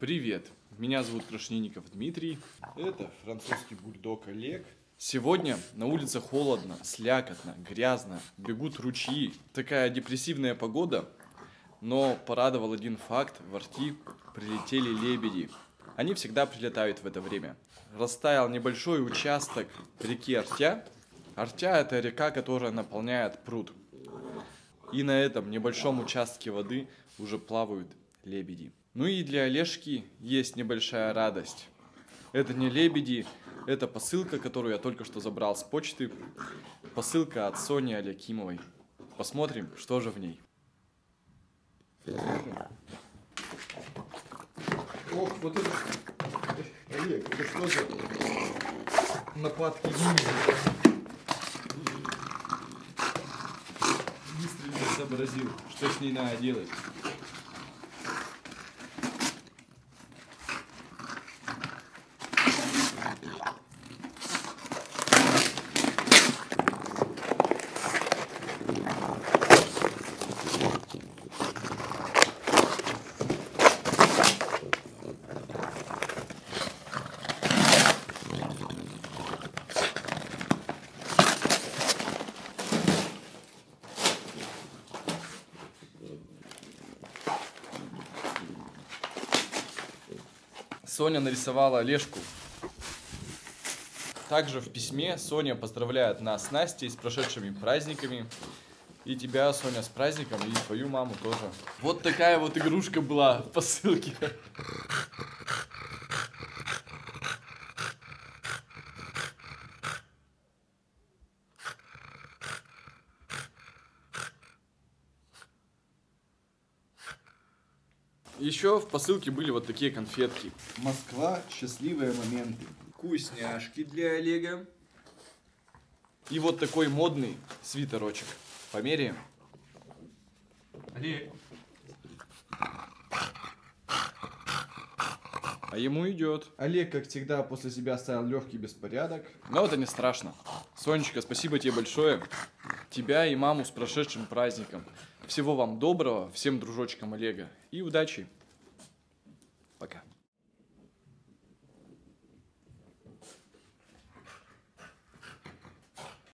Привет, меня зовут Крашенинников Дмитрий, это французский бульдог Олег. Сегодня на улице холодно, слякотно, грязно, бегут ручьи. Такая депрессивная погода, но порадовал один факт: в Арти прилетели лебеди. Они всегда прилетают в это время. Растаял небольшой участок реки Артя. Артя — это река, которая наполняет пруд. И на этом небольшом участке воды уже плавают лебеди. Ну и для Олежки есть небольшая радость. Это не лебеди, это посылка, которую я только что забрал с почты. Посылка от Сони Алякимовой. Посмотрим, что же в ней. Ох, вот это... Олег, это что за нападки ниндзя? Быстро не сообразил, что с ней надо делать. Соня нарисовала Олежку. Также в письме Соня поздравляет нас с Настей с прошедшими праздниками. И тебя, Соня, с праздником, и твою маму тоже. Вот такая вот игрушка была в посылке. Еще в посылке были вот такие конфетки. Москва, счастливые моменты. Вкусняшки для Олега. И вот такой модный свитерочек. Померяем. Олег. А ему идет. Олег, как всегда, после себя оставил легкий беспорядок. Но это не страшно. Сонечка, спасибо тебе большое. Тебя и маму с прошедшим праздником. Всего вам доброго, всем дружочкам Олега. И удачи!